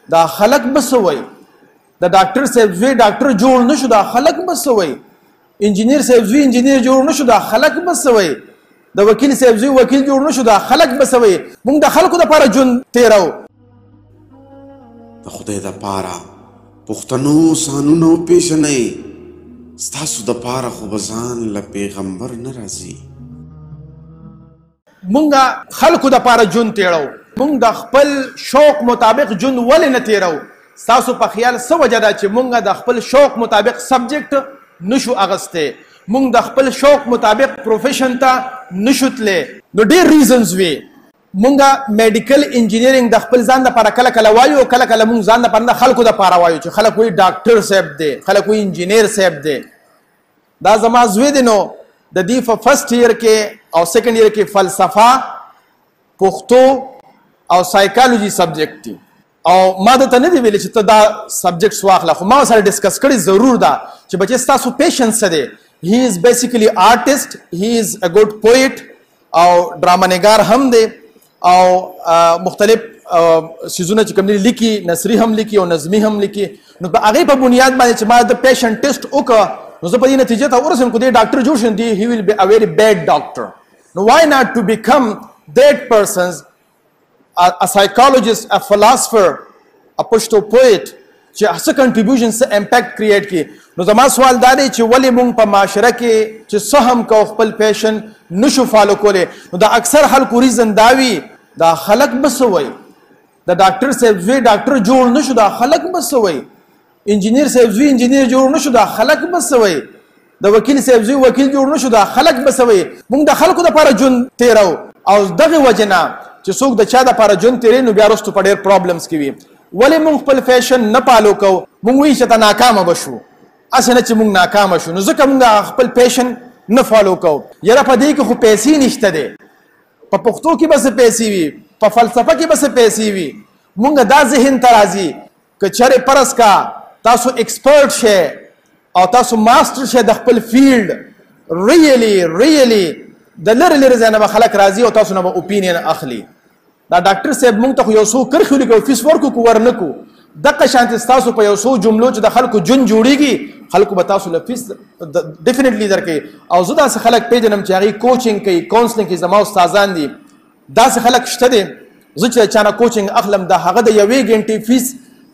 دا خلق بسوي دا ډاکټر صاحب زوی ډاکټر جوړ نشو دا خلق بسوي انجینیر صاحب زوی انجینیر جوړ نشو دا خلق بسوي د وکیل صاحب زوی وکیل جوړ نشو دا خلق بسوي موږ د خلکو د پاره جون تیرو د خدای د پاره پښتنو سانونو پیژنئ ستاسو د پاره خو به ځان له پیغمبر نه راځي مونږ خلکو د پاره جون تیرو مونږ د خپل شوق مطابق جون ولې نه تیرو ستاسو په خیال څه وجه ده چې مونږ د خپل شوق مطابق سبجیکټ نشو اغسته مونږ د خپل شوق مطابق پروفیشن ته نشو تللی نو ډېر ریزنز وي مونږ میډیکل انجینیرینګ د خپل ځان لپاره کله کله وایو کله کله مونږ ځان لپاره نه خلکو دپاره وایو چې خلک وایي ډاکټر صاحب دی خلک وایي انجینیر صاحب دی دا زما زوی دی نو د دې په فرست ایئر کې او سیکنډ ایئر کې فلسفه پښتو او سایکالوجي سبجیکټ دي او ما درته نه دی ویلی چې ته دا سبجیکټس واخله خو ما سره ډسکس کړي ضرور ده چې بچې ستاسو پیشنس څه دی هی از بیسیکلی آرټسټ هی از ا ګډ پویټ او ډراما نګار هم دی او مختلف سیزونه چې کوم دي لیکي نثري هم لیکي او نظمي هم لیکي نو په هغې په بنیاد باندې چې ما د پیشن ټیسټ وکړه نو زه په دې نتیجې ته ورسېم که دې ډاکټر جوړ شم دی هی ویل بی ا ویری بیډ ډاکټر نو وای ناٹ ټو بیکم دیٹ پرسنز a psychologist, a philosopher, a Pashto poet چې څه کنټریبیوشن څه امپیکټ کریټ کړي نو زما سوال دا دی چې ولې موږ په معاشره کې چې څه هم کو خپل پیشن نشو فالو کولی نو دا اکثر خلکو ریزن دا وي دا خلک به څه وایي د ډاکټر صاحب زوی ډاکټر جوړ نشو دا خلک به څه وایي انجینیر صاحب زوی انجینیر جوړ نشو دا خلک به څه وایي د وکیل صاحب زوی وکیل جوړ نشو دا خلک به څه وایي موږ د خلکو دپاره ژوند تیرو او دغې وجې نه چې څوک د چا دپاره ژوند تیروي نو بیا وروستو په ډېر پرابلمس کې وي ولې موږ خپل فیشن نه پالو کوو موږ وایي چې ته ناکامه به شو هسې نه چې موږ ناکامه شو نو ځکه موږ خپل پیشن نه فالو کوو یاره په دې کې خو پیسې نشته دی په پښتو کې به څه پیسې وي په فلسفه کې به څه پیسې وي موږ دا ذهن ته راځي که چېرې فرض کا تاسو ایکسپرټ شئ او تاسو ماسټر شئ د خپل فیلډ ریئلی د لرې لرې ځای نه به خلک راځي او تاسو نه به اوپینین اخلي دا ډاکټر صاحب موږ ته خو یو څو کرښې ولیکو فیس ورکو کو ور نه کو دغه شانتې ستاسو په یو څو جملو چې د خلکو ژوند جوړېږي خلکو به تاسو له فیس ډیفینیټلی درکوي او زه داسې خلک پیژنم چې هغوی کوچینګ کوي کاونسلینګ کوي زما استادان دي داسې خلک شته دي زه چې د چا نه کوچینګ اخلم د هغه د یوې غنټې فیس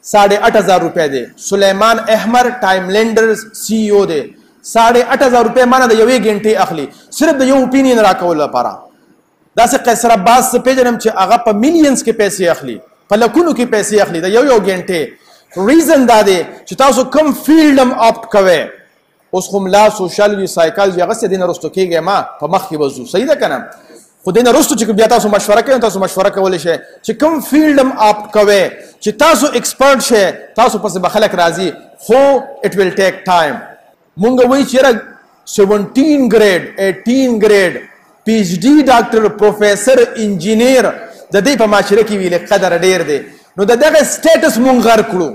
8,500 روپۍ دی سلیمان احمر ټایم لینډرز سی ای او دی 8,500 روپۍ مانه د یوې غنټې اخلي صرف د یو اوپینین راکولو لپاره داسې قیصر عباس زه پیژنم چې هغه په میلیونز کې پیسې اخلي په لکونو کې پیسې اخلي د یو غنټې ریزن دا دی چې تاسو کوم فیلډ هم اپټ کوئ اوس خو ملا سوشالوجي سایکالوجي هغسې دې نه رستو کېږئ ما په مخ کې به ځو صحیح ده که نه خو دې نه رستو چې بیا تاسو مشوره کوئ تاسو مشوره کولی شئ چې کوم فیلډ هم اپټ کوئ چې تاسو ایکسپرټ شئ تاسو پسې به خلک راځي خو اټ ویل ټیک ټایم مونږ وایي چې یاره 17 ګریډ 18 ګریډ پی ایچ ډي ډاکټر پروفیسر انجینیر د دې په معاشره کې ویلې قدر ډېر دی نو د دغه سټیټس مونږ غر کړو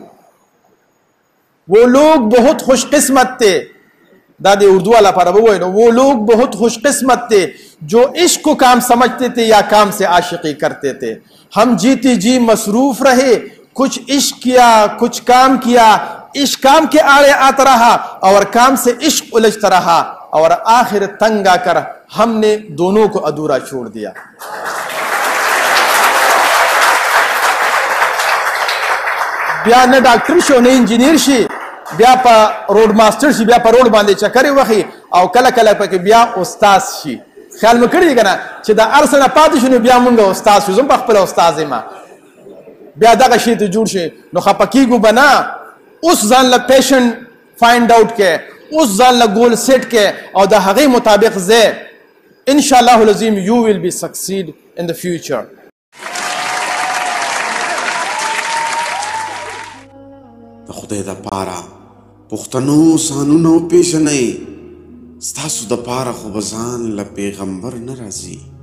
وہ لوگ بہت خوش قسمت تھے دا دے اردو والا پارا وہ ہے وہ لوگ بہت خوش قسمت تھے جو عشق کو کام سمجھتے تھے یا کام سے عاشقی کرتے تھے ہم جیتی جی مصروف رہے کچھ عشق کیا کچھ کام کیا عشق کام کے آڑے آتا رہا اور کام سے عشق الجھتا رہا اور آخر تنگ آ کر ہم نے دونوں کو ادھورا چھوڑ دیا بیا نه ډاکټر شو نه انجینیر شي بیا په روډ ماسټر شي بیا په روډ باندې چکرې وخي او کله کله پکې بیا استاد شي خیال مو کړی که نه چې د هر څه نه پاتې شو نو بیا مونږ استاد شو زه هم په خپله استاد یم بیا دغه شي ته جوړ شي نو خفه کېږو به نه اوس ځان له پیشن فایند آوټ کې اوس ځان له ګول سیټ کې او د هغې مطابق ځای انشاءالله العظیم یو ویل بی سکسید ان د فیوچر د خدای د پاره پښتنو سانونو پیژنئ ستاسو د پاره خو به ځان له پیغمبر نه راځي